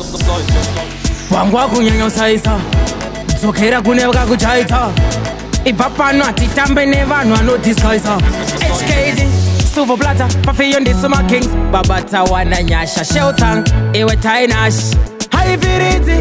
Wangwa kunyanya saisa dzokera kune vakakuchaita ibva pano hatitambe nevanhu vanodisguisa HKD Silver Plata pafiyo ndisuma Kings babata wana nyasha Sheltang iwe tainash haiviridzi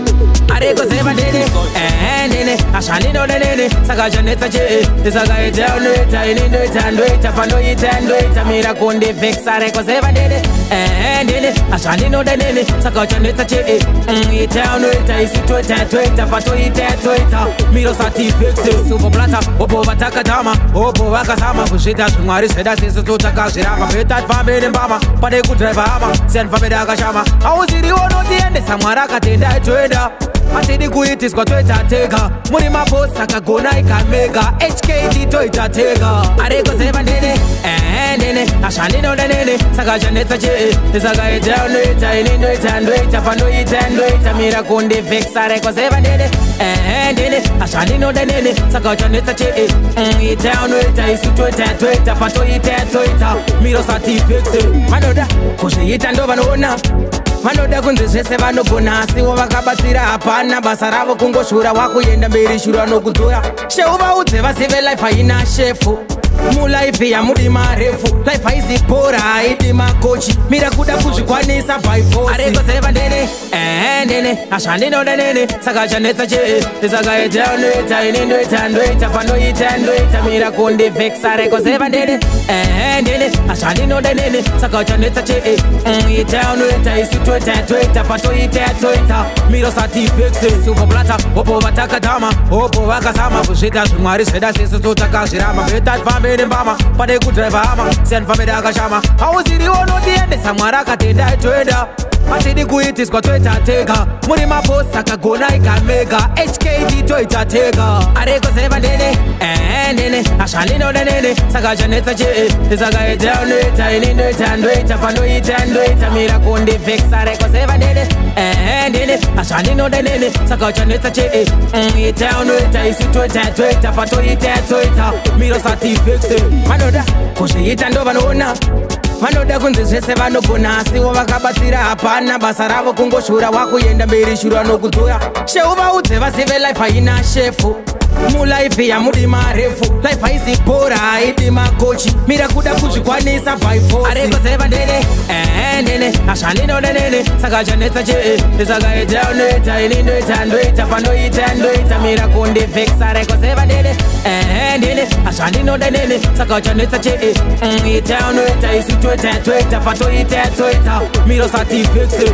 ariko zeva ndene ndene ashanino nene saka chanetsa che sakaita unoita ini ndoita pandoita mira konde vexa ariko zeva ndene ndene ashanino nene saka chanetsa che ita unoita isi toita patoita miro sati vexe Silver Plata obo vatakatama obo vakazama kuzvita zvimwari zveda sesu totakazviramba betatfambene mbama pade kudriva hama sianfambede akashama hauziriwo notiendesa mwari akatenda toenda hatidi kuitiswa toitateka muri mabosi akagona ikamega HKD toitateka ariko zeva ndene ndene ashandino nene saka chanetsa che sakaita unoita ini ndoita pandoita mira konde vexa ariko zeva ndene ndene ashandino nene saka chanetsa che ita unoita isi toita patoita miro sati vexe vanoda kuzviita ndo vanoona vanoda kunzi zvese vanogona asiwo vakabatsira hapana basa ravo kungoshura wakuenda mberi shura nokudzora sheuvaudze vasive life haina shefu mulaife yamudi marefu life haisi bhora haidi makochi mira kuda kuzvikwanisa by force ariko zeva ndene ndene ashandino nene saka chanetsa che sakaita unoita ini ndoita pandoita mira konde vexa ariko zeva ndene ndene ashandino nene saka chanetsa che ita unoita isi toita patoita miro sati vexe Silver Plata obo vatakatama obo vakazama kuzvita zvimwari zveda sesu totakazviramba betatfambe nembama pade kudriva hama sianfambede akashama hauziriwo notiendesa mwari akatenda toenda hatidi kuitiswa toitateka muri mabosi akagona ikamega HKD toitateka ariko zeva ndene ndene ashandino nene saka chanetsa che sakaita unoita ini ndoita pandoita mira konde vexa ariko zeva ndene ndene ashandino nene saka chanetsa che ita unoita isi toita patoita miro sati vexe vanoda kuzviita ndo vanoona vanoda kunzi zvese vanogona asiwo vakabatsira hapana basa ravo kungoshura wakuenda mberi shura nokudzora sheuvaudze vasive life haina shefu mulaife yamudi marefu life haisi bhora haidi makochi mira kuda kuzvikwanisa by force ariko zeva ndene ndene ashandino nene saka chanetsa che sakaita unoita ini ndoita pandoita mira konde vexa ariko zeva ndene ndene ashandino nene saka chanetsa che ita unoita isi toita patoita miro sati vexe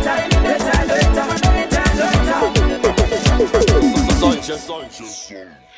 Just